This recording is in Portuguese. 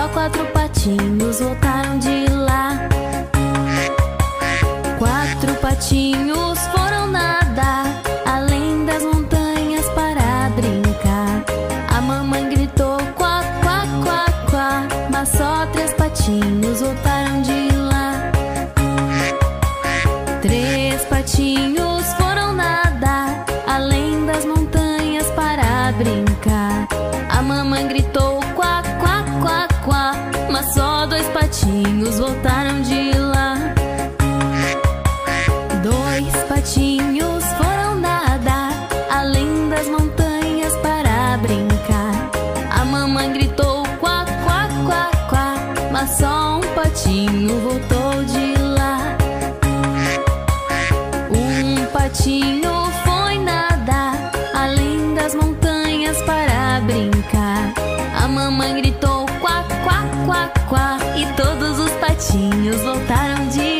Só 4 patinhos voltaram de lá. 4 patinhos foram nadar além das montanhas para brincar. A mamãe gritou quá, quá, quá, quá, mas só 3 patinhos voltaram de lá. 3 patinhos foram nadar além das montanhas para brincar. A mamãe gritou quá, quá, quá, quá, mas só 2 patinhos voltaram de lá. 2 patinhos foram nadar além das montanhas para brincar. A mamãe gritou quá, quá, quá, quá, mas só 1 patinho voltou de lá. 1 patinho foi nadar além das montanhas para brincar. A mamãe gritou quá, quá, quá, quá, e todos os patinhos voltaram de